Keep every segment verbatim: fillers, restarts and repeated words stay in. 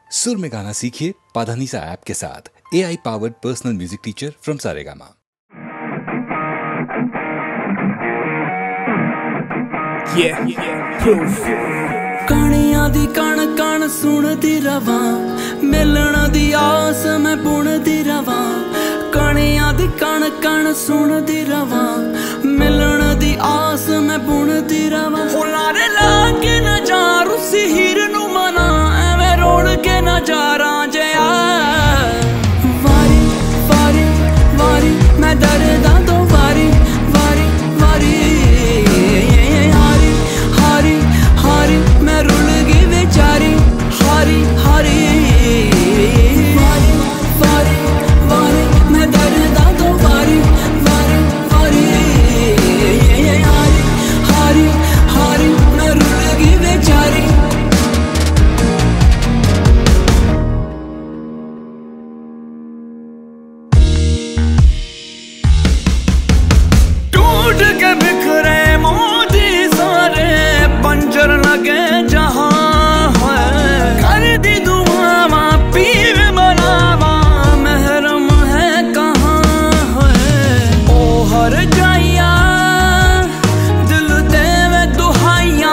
सुर में गाना सीखिए पाधानीसा ऐप के साथ। A I powered personal music teacher from Saregama. Yeah, proof. कणियां दी कण कण सुनदी रवां, मिलण दी आस मैं बुनदी रवां। कणियां दी कण कण सुनदी रवां, मिलण दी आस मैं बुनदी रवां। हुलारे ला के न जा रुसी हीर नू मना, एवें रोड़ के न जा रांझिया। वारी वारी वारी मैं दर्दां तो वारी वारी वारी, हारी हारी मैं रुल गई बेचारी, हारी हारी वारी वारी वारी मैं दर्दां तो वारी वारी वारी, हारी हारी हारी मैं रुल गई बेचारी। टूट के बिखरे मोती सारे, पंजर लगे जहां है। कर दी दुआवा पीर बनावा, महरम है कहाँ है। ओ हर जाइया दिल देवे दुहाइया,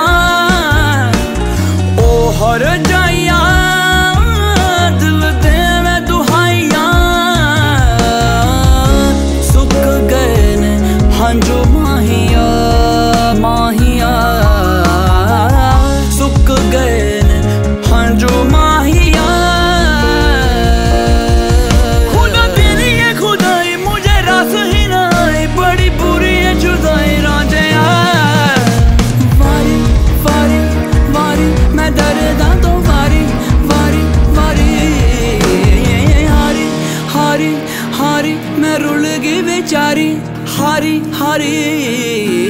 ओ हर जाइया दिल देवे दुहाइया। सुख गए ने हंजो माहिया माहिया, सुक गए ने हंजो माहिया। खुदा तेरी है खुदाई, मुझे रस ही ना आई, बड़ी बुरी है जुदाई रांझिया। वारी वारी वारी मैं दर्दां तो वारी वारी वारी, हारी हारी हारी मैं रुल गई बेचारी, हारी हारी।